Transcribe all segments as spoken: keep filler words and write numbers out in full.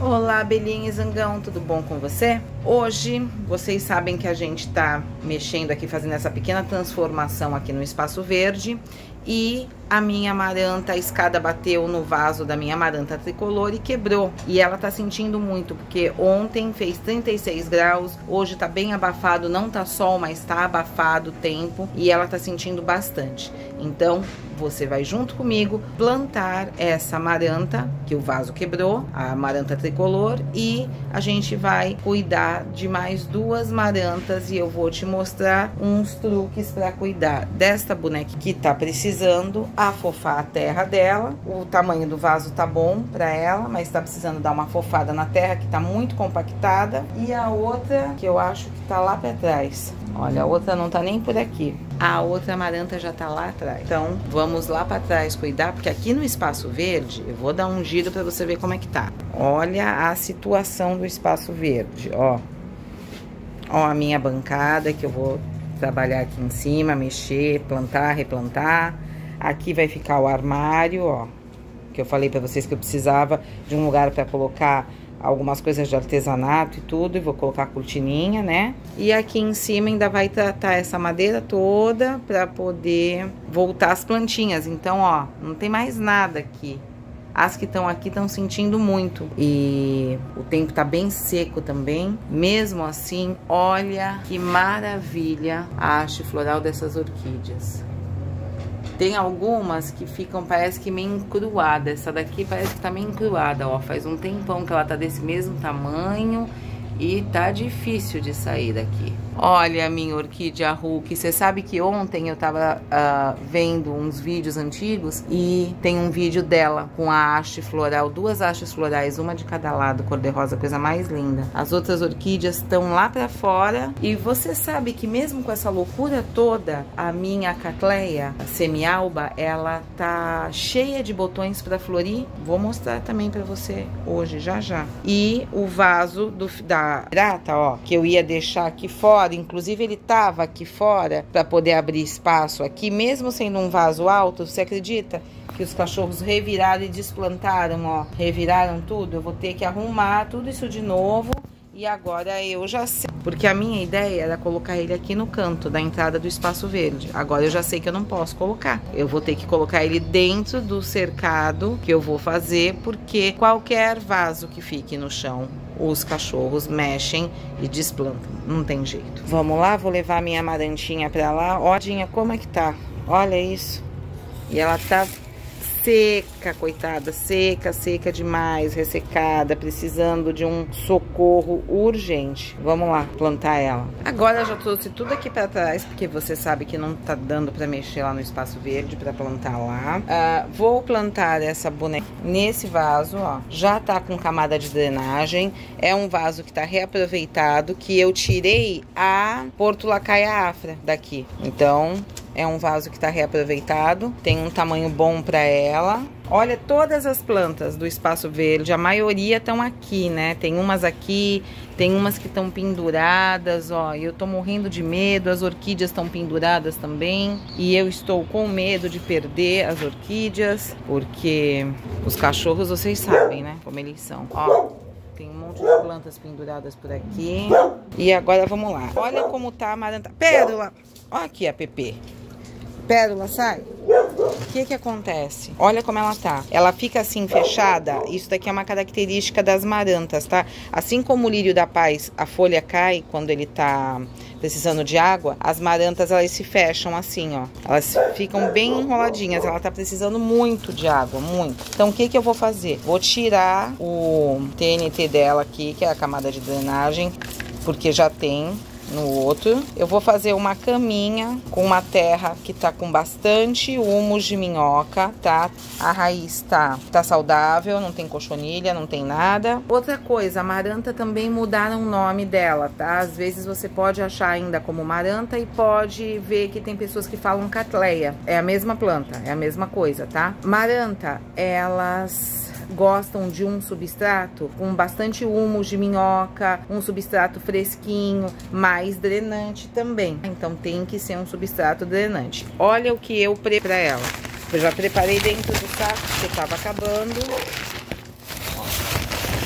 Olá, Belinha e Zangão, tudo bom com você? Hoje, vocês sabem que a gente tá mexendo aqui, fazendo essa pequena transformação aqui no espaço verde. E a minha amaranta, a escada bateu no vaso da minha amaranta tricolor e quebrou. E ela tá sentindo muito, porque ontem fez trinta e seis graus, hoje tá bem abafado, não tá sol, mas tá abafado o tempo. E ela tá sentindo bastante. Então, você vai junto comigo plantar essa amaranta, que o vaso quebrou, a amaranta tricolor. E a gente vai cuidar de mais duas marantas e eu vou te mostrar uns truques para cuidar desta boneca que tá precisando afofar a terra dela. O tamanho do vaso tá bom para ela, mas tá precisando dar uma afofada na terra que tá muito compactada. E a outra, que eu acho que tá lá para trás. Olha, a outra não tá nem por aqui. A outra amaranta já tá lá atrás. Então, vamos lá para trás cuidar, porque aqui no espaço verde, eu vou dar um giro para você ver como é que tá. Olha a situação do espaço verde, ó. Ó a minha bancada, que eu vou trabalhar aqui em cima, mexer, plantar, replantar. Aqui vai ficar o armário, ó, que eu falei pra vocês que eu precisava de um lugar pra colocar algumas coisas de artesanato e tudo, e vou colocar a cortininha, né? E aqui em cima ainda vai tratar essa madeira toda pra poder voltar as plantinhas. Então, ó, não tem mais nada aqui. As que estão aqui estão sentindo muito. E o tempo tá bem seco também. Mesmo assim, olha que maravilha a haste floral dessas orquídeas. Tem algumas que ficam, parece que meio encruada. Essa daqui parece que tá meio encruada, ó. Faz um tempão que ela tá desse mesmo tamanho e tá difícil de sair daqui. Olha a minha orquídea Hulk. Você sabe que ontem eu tava uh, vendo uns vídeos antigos e tem um vídeo dela com a haste floral, duas hastes florais, uma de cada lado, cor-de-rosa, coisa mais linda. As outras orquídeas estão lá pra fora. E você sabe que mesmo com essa loucura toda, a minha Cattleya, a semialba, ela tá cheia de botões pra florir. Vou mostrar também pra você hoje, já já. E o vaso do, da prata, ó, que eu ia deixar aqui fora, inclusive ele tava aqui fora para poder abrir espaço aqui, mesmo sendo um vaso alto. Você acredita que os cachorros reviraram e desplantaram, ó, reviraram tudo? Eu vou ter que arrumar tudo isso de novo. E agora eu já sei, porque a minha ideia era colocar ele aqui no canto da entrada do espaço verde. Agora eu já sei que eu não posso colocar. Eu vou ter que colocar ele dentro do cercado que eu vou fazer, porque qualquer vaso que fique no chão, os cachorros mexem e desplantam. Não tem jeito. Vamos lá, vou levar a minha amarantinha pra lá. Olha como é que tá. Olha isso. E ela tá seca, coitada, seca, seca demais, ressecada, precisando de um socorro urgente. Vamos lá, plantar ela. Agora eu já trouxe tudo aqui pra trás, porque você sabe que não tá dando pra mexer lá no espaço verde, pra plantar lá. Uh, vou plantar essa boneca nesse vaso, ó. Já tá com camada de drenagem. É um vaso que tá reaproveitado, que eu tirei a Portulacaia afra daqui. Então, é um vaso que tá reaproveitado, tem um tamanho bom pra ela. Olha, todas as plantas do espaço verde, a maioria estão aqui, né? Tem umas aqui, tem umas que estão penduradas, ó. E eu tô morrendo de medo, as orquídeas estão penduradas também. E eu estou com medo de perder as orquídeas, porque os cachorros, vocês sabem, né? Como eles são, ó. Tem um monte de plantas penduradas por aqui. E agora vamos lá. Olha como tá a amaranta. Pérola! Olha aqui a Pepe. Pérola, sai. O que que acontece? Olha como ela tá. Ela fica assim fechada. Isso daqui é uma característica das marantas, tá? Assim como o lírio da paz, a folha cai quando ele tá precisando de água, as marantas, elas se fecham assim, ó. Elas ficam bem enroladinhas. Ela tá precisando muito de água, muito. Então, o que que eu vou fazer? Vou tirar o T N T dela aqui, que é a camada de drenagem, porque já tem no outro. Eu vou fazer uma caminha com uma terra que tá com bastante humus de minhoca, tá? A raiz tá, tá saudável, não tem cochonilha, não tem nada. Outra coisa, a maranta também mudaram o nome dela, tá? Às vezes você pode achar ainda como maranta e pode ver que tem pessoas que falam Cattleya. É a mesma planta, é a mesma coisa, tá? Maranta, elas gostam de um substrato com bastante humus de minhoca, um substrato fresquinho, mais drenante também. Então tem que ser um substrato drenante. Olha o que eu preparei para ela. Eu já preparei dentro do saco, que estava acabando.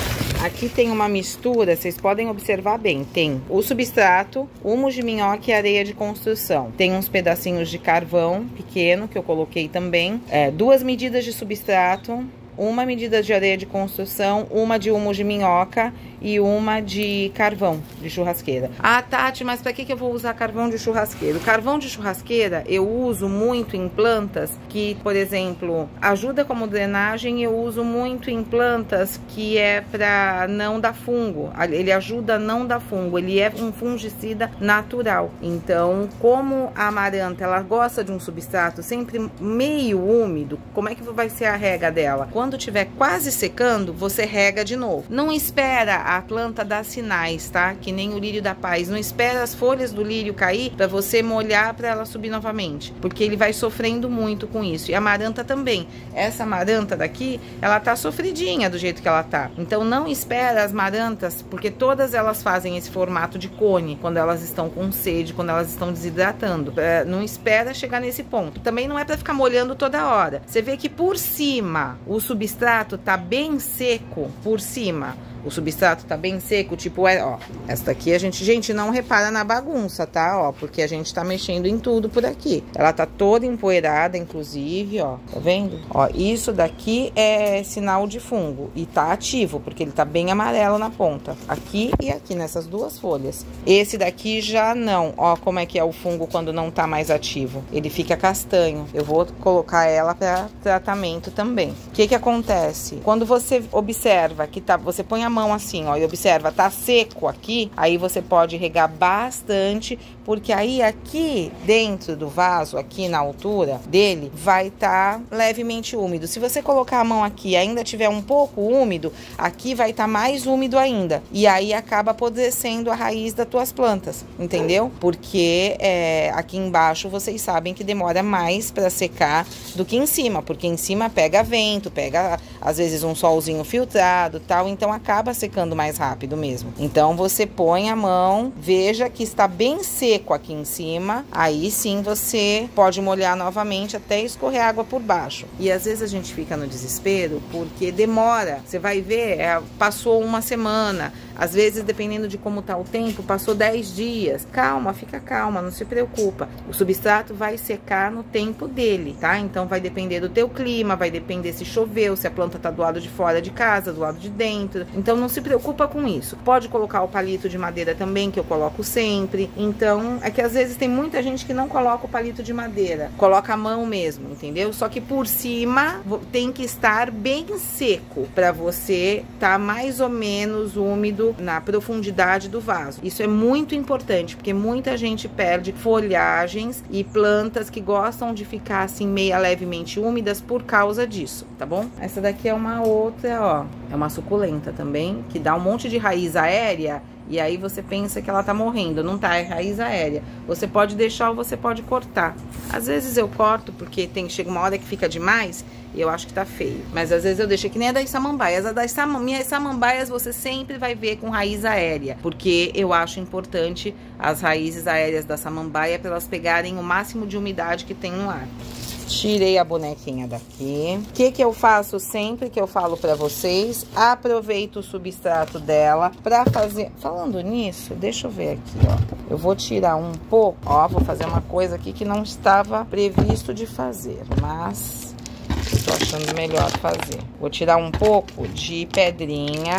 Aqui tem uma mistura, vocês podem observar bem. Tem o substrato, humus de minhoca e areia de construção. Tem uns pedacinhos de carvão pequeno que eu coloquei também. É, duas medidas de substrato, uma medida de areia de construção, uma de humus de minhoca e uma de carvão de churrasqueira. Ah, Tati, mas para que que eu vou usar carvão de churrasqueira? O carvão de churrasqueira eu uso muito em plantas que, por exemplo, ajuda como drenagem. Eu uso muito em plantas que é para não dar fungo. Ele ajuda a não dar fungo. Ele é um fungicida natural. Então, como a amaranta, ela gosta de um substrato sempre meio úmido, como é que vai ser a rega dela? Quando tiver quase secando, você rega de novo. Não espera a planta dar sinais, tá? Que nem o lírio da paz. Não espera as folhas do lírio cair para você molhar para ela subir novamente, porque ele vai sofrendo muito com isso. E a amaranta também. Essa amaranta daqui, ela tá sofridinha do jeito que ela tá. Então não espera as amarantas, porque todas elas fazem esse formato de cone quando elas estão com sede, quando elas estão desidratando. É, não espera chegar nesse ponto. Também não é para ficar molhando toda hora. Você vê que por cima o substrato tá bem seco por cima. O substrato tá bem seco, tipo, é, ó, essa daqui a gente, gente, não repara na bagunça, tá, ó, porque a gente tá mexendo em tudo por aqui. Ela tá toda empoeirada, inclusive, ó, tá vendo? Ó, isso daqui é sinal de fungo e tá ativo, porque ele tá bem amarelo na ponta, aqui e aqui, nessas duas folhas. Esse daqui já não, ó, como é que é o fungo quando não tá mais ativo. Ele fica castanho. Eu vou colocar ela pra tratamento também. O que que acontece? Quando você observa que tá, você põe a mão assim, ó, e observa, tá seco aqui, aí você pode regar bastante, porque aí aqui dentro do vaso, aqui na altura dele, vai estar tá levemente úmido. Se você colocar a mão aqui e ainda tiver um pouco úmido, aqui vai estar tá mais úmido ainda, e aí acaba apodrecendo a raiz das tuas plantas, entendeu? Porque é, aqui embaixo vocês sabem que demora mais para secar do que em cima, porque em cima pega vento, pega às vezes um solzinho filtrado, tal, então acaba secando mais rápido mesmo. Então você põe a mão, veja que está bem seco aqui em cima, aí sim você pode molhar novamente até escorrer água por baixo. E às vezes a gente fica no desespero porque demora, você vai ver, é, passou uma semana, às vezes dependendo de como tá o tempo, passou dez dias. Calma, fica calma, não se preocupa. O substrato vai secar no tempo dele, tá? Então vai depender do teu clima, vai depender se choveu, se a planta tá do lado de fora de casa, do lado de dentro. Então não se preocupa com isso. Pode colocar o palito de madeira também, que eu coloco sempre. Então é que às vezes tem muita gente que não coloca o palito de madeira, coloca a mão mesmo, entendeu? Só que por cima tem que estar bem seco para você tá mais ou menos úmido na profundidade do vaso. Isso é muito importante, porque muita gente perde folhagens e plantas que gostam de ficar assim meia levemente úmidas por causa disso, tá bom? Essa daqui é uma outra, ó, é uma suculenta também, que dá um monte de raiz aérea. E aí você pensa que ela tá morrendo, não tá, é raiz aérea. Você pode deixar ou você pode cortar. Às vezes eu corto porque tem, chega uma hora que fica demais e eu acho que tá feio. Mas às vezes eu deixo que nem a das samambaias. A das sam... minhas samambaias você sempre vai ver com raiz aérea, porque eu acho importante as raízes aéreas da samambaia para elas pegarem o máximo de umidade que tem no ar. Tirei a bonequinha daqui. O que que eu faço sempre que eu falo pra vocês? Aproveito o substrato dela pra fazer... Falando nisso, deixa eu ver aqui, ó. Eu vou tirar um pouco, ó, vou fazer uma coisa aqui que não estava previsto de fazer, mas eu tô achando melhor fazer. Vou tirar um pouco de pedrinha.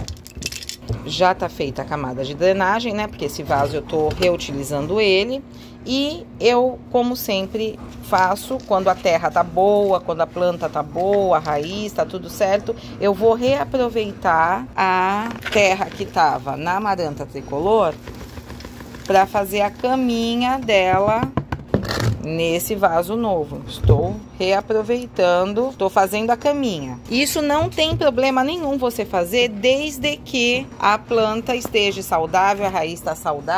Já tá feita a camada de drenagem, né? Porque esse vaso eu tô reutilizando ele. E eu, como sempre, faço quando a terra tá boa, quando a planta tá boa, a raiz tá tudo certo, eu vou reaproveitar a terra que tava na amaranta tricolor para fazer a caminha dela nesse vaso novo. Estou reaproveitando, estou fazendo a caminha. Isso não tem problema nenhum você fazer, desde que a planta esteja saudável, a raiz está saudável.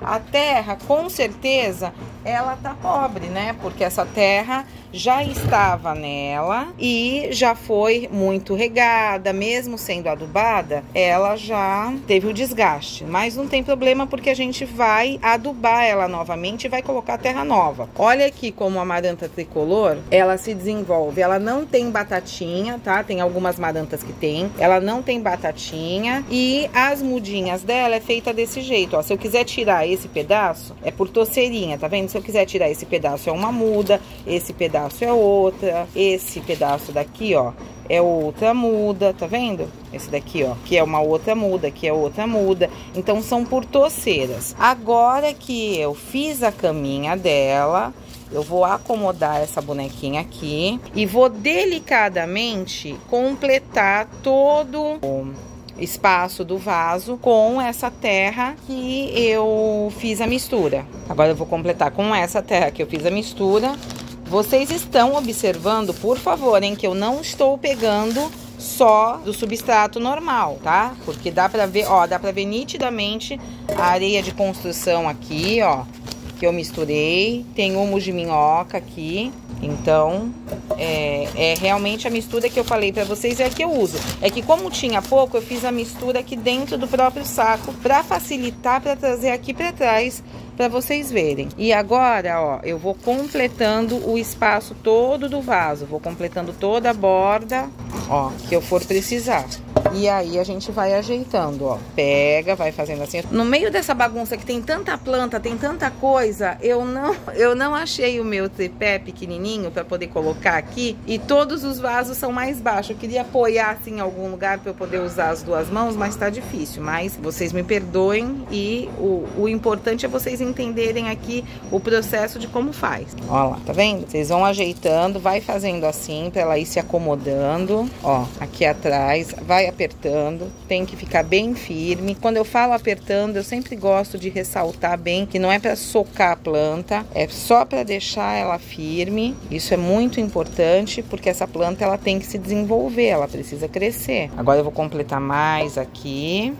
A terra, com certeza, ela tá pobre, né? Porque essa terra já estava nela e já foi muito regada, mesmo sendo adubada, ela já teve o desgaste. Mas não tem problema porque a gente vai adubar ela novamente e vai colocar terra nova. Olha aqui como a amaranta tricolor, ela se desenvolve. Ela não tem batatinha, tá? Tem algumas amarantas que tem. Ela não tem batatinha e as mudinhas dela é feita desse jeito, ó. Se eu quiser tirar esse pedaço, é por torceirinha, tá vendo? Se eu quiser tirar esse pedaço, é uma muda, esse pedaço é outra, esse pedaço daqui, ó, é outra muda, tá vendo? Esse daqui, ó, que é uma outra muda, que é outra muda. Então, são por torceiras. Agora que eu fiz a caminha dela, eu vou acomodar essa bonequinha aqui e vou delicadamente completar todo o espaço do vaso com essa terra que eu fiz a mistura. Agora eu vou completar com essa terra que eu fiz a mistura. Vocês estão observando, por favor, hein, que eu não estou pegando só do substrato normal, tá? Porque dá pra ver, ó, dá pra ver nitidamente a areia de construção aqui, ó, que eu misturei. Tem humus de minhoca aqui. Então, é, é realmente a mistura que eu falei pra vocês é a que eu uso. É que como tinha pouco, eu fiz a mistura aqui dentro do próprio saco pra facilitar, pra trazer aqui pra trás, pra vocês verem. E agora, ó, eu vou completando o espaço todo do vaso. Vou completando toda a borda, ó, que eu for precisar. E aí a gente vai ajeitando, ó. Pega, vai fazendo assim. No meio dessa bagunça que tem tanta planta, tem tanta coisa, eu não, eu não achei o meu tripé pequenininho pra poder colocar aqui. E todos os vasos são mais baixos. Eu queria apoiar assim em algum lugar pra eu poder usar as duas mãos, mas tá difícil. Mas vocês me perdoem e o, o importante é vocês entenderem aqui o processo de como faz. Ó lá, tá vendo? Vocês vão ajeitando, vai fazendo assim pra ela ir se acomodando. Ó, aqui atrás, vai apertando, tem que ficar bem firme. Quando eu falo apertando, eu sempre gosto de ressaltar bem que não é para socar a planta, é só para deixar ela firme. Isso é muito importante porque essa planta ela tem que se desenvolver, ela precisa crescer. Agora eu vou completar mais aqui.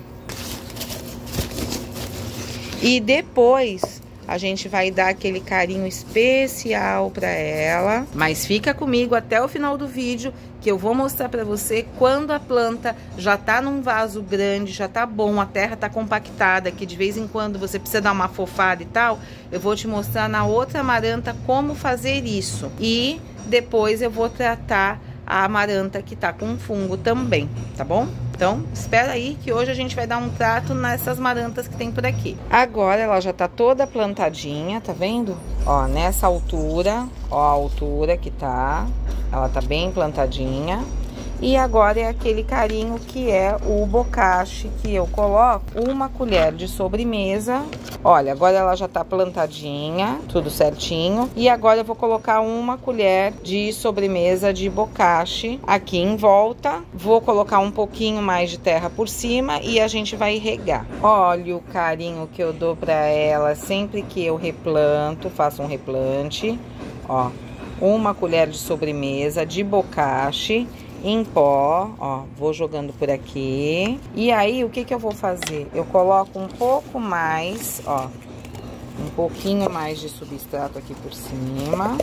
E depois a gente vai dar aquele carinho especial para ela. Mas fica comigo até o final do vídeo que eu vou mostrar para você quando a planta já tá num vaso grande, já tá bom, a terra tá compactada, que de vez em quando você precisa dar uma fofada e tal. Eu vou te mostrar na outra amaranta como fazer isso. E depois eu vou tratar a amaranta que tá com fungo também, tá bom? Então, espera aí que hoje a gente vai dar um trato nessas amarantas que tem por aqui. Agora ela já tá toda plantadinha, tá vendo? Ó, nessa altura, ó a altura que tá. Ela tá bem plantadinha. E agora é aquele carinho que é o bocache que eu coloco uma colher de sobremesa. Olha, agora ela já tá plantadinha, tudo certinho. E agora eu vou colocar uma colher de sobremesa de bocache aqui em volta. Vou colocar um pouquinho mais de terra por cima e a gente vai regar. Olha o carinho que eu dou pra ela sempre que eu replanto, faço um replante. Ó, uma colher de sobremesa de bocache em pó, ó, vou jogando por aqui. E aí, o que que eu vou fazer? Eu coloco um pouco mais, ó, um pouquinho mais de substrato aqui por cima.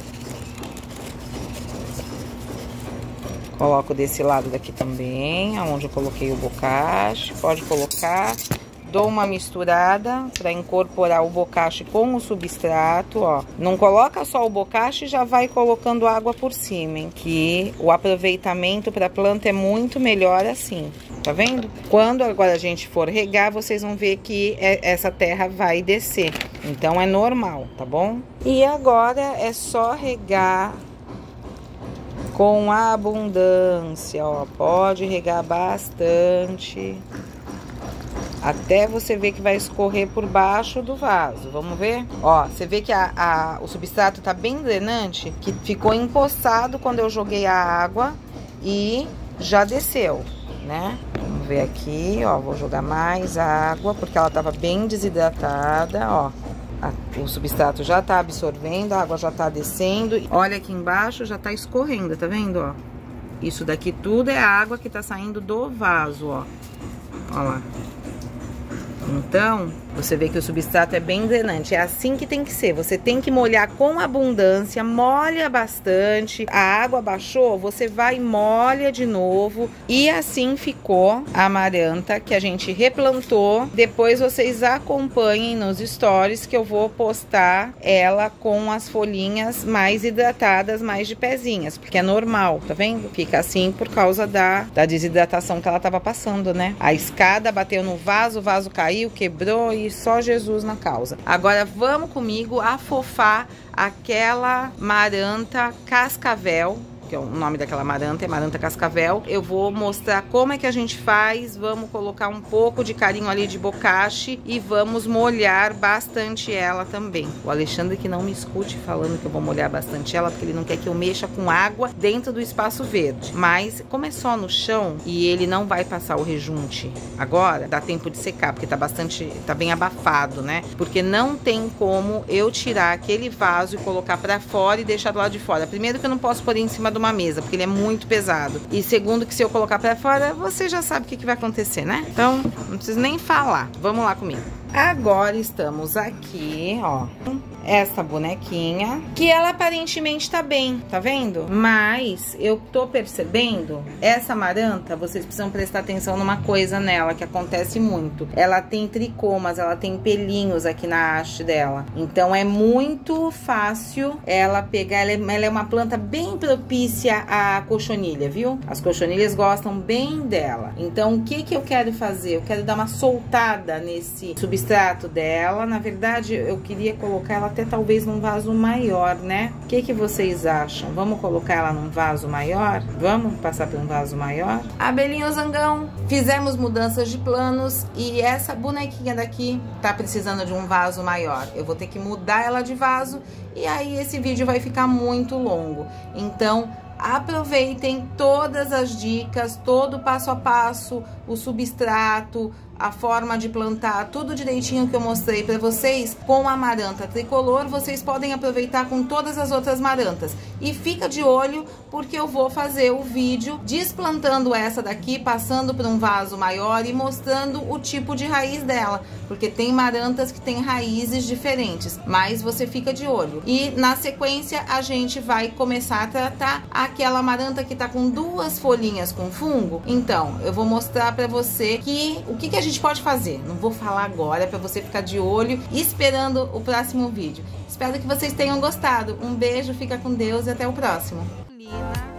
Coloco desse lado daqui também, aonde eu coloquei o bocache, pode colocar. Dou uma misturada para incorporar o bocache com o substrato, ó. Não coloca só o bocache e já vai colocando água por cima, hein? Que o aproveitamento para a planta é muito melhor assim, tá vendo? Quando agora a gente for regar, vocês vão ver que essa terra vai descer. Então é normal, tá bom? E agora é só regar com abundância, ó. Pode regar bastante. Até você ver que vai escorrer por baixo do vaso. Vamos ver? Ó, você vê que a, a, o substrato tá bem drenante, que ficou empoçado quando eu joguei a água e já desceu, né? Vamos ver aqui, ó, vou jogar mais água, porque ela tava bem desidratada, ó. A, o substrato já tá absorvendo, a água já tá descendo. Olha aqui embaixo, já tá escorrendo, tá vendo, ó? Isso daqui tudo é a água que tá saindo do vaso, ó. Ó lá. Então, Você vê que o substrato é bem drenante, é assim que tem que ser. Você tem que molhar com abundância, molha bastante. A água baixou, você vai e molha de novo. E assim ficou a amaranta que a gente replantou. Depois vocês acompanhem nos stories que eu vou postar ela com as folhinhas mais hidratadas, mais de pezinhas, porque é normal, tá vendo? Fica assim por causa da, da desidratação que ela tava passando, né? A escada bateu no vaso, o vaso caiu, quebrou e só Jesus na causa. Agora vamos comigo afofar aquela maranta cascavel, que é o nome daquela maranta, é maranta cascavel. Eu vou mostrar como é que a gente faz. Vamos colocar um pouco de carinho ali de bocache e vamos molhar bastante ela também. O Alexandre que não me escute falando que eu vou molhar bastante ela, porque ele não quer que eu mexa com água dentro do espaço verde. Mas como é só no chão e ele não vai passar o rejunte agora, dá tempo de secar, porque tá bastante, tá bem abafado, né? Porque não tem como eu tirar aquele vaso e colocar pra fora e deixar do lado de fora. Primeiro que eu não posso pôr em cima do uma mesa, porque ele é muito pesado. E segundo que se eu colocar pra fora, você já sabe o que, que vai acontecer, né? Então, não preciso nem falar. Vamos lá comigo. Agora estamos aqui, ó, essa bonequinha, que ela aparentemente tá bem, tá vendo? Mas eu tô percebendo, essa maranta, vocês precisam prestar atenção numa coisa nela, que acontece muito. Ela tem tricomas, ela tem pelinhos aqui na haste dela. Então é muito fácil ela pegar, ela é, ela é uma planta bem propícia à cochonilha, viu? As cochonilhas gostam bem dela. Então o que que eu quero fazer? Eu quero dar uma soltada nesse substrato substrato dela. Na verdade, eu queria colocar ela até talvez num vaso maior, né? O que que vocês acham? Vamos colocar ela num vaso maior? Vamos passar para um vaso maior? Abelhinho Zangão, fizemos mudanças de planos e essa bonequinha daqui tá precisando de um vaso maior. Eu vou ter que mudar ela de vaso e aí esse vídeo vai ficar muito longo. Então, aproveitem todas as dicas, todo o passo a passo, o substrato, a forma de plantar, tudo direitinho que eu mostrei para vocês. Com a maranta tricolor, vocês podem aproveitar com todas as outras marantas. E fica de olho, porque eu vou fazer o vídeo desplantando essa daqui, passando para um vaso maior e mostrando o tipo de raiz dela. Porque tem marantas que têm raízes diferentes, mas você fica de olho. E na sequência, a gente vai começar a tratar aquela maranta que tá com duas folhinhas com fungo. Então, eu vou mostrar para você que o que, que a gente pode fazer. Não vou falar agora, para você ficar de olho esperando o próximo vídeo. Espero que vocês tenham gostado. Um beijo, fica com Deus e até o próximo. Lina.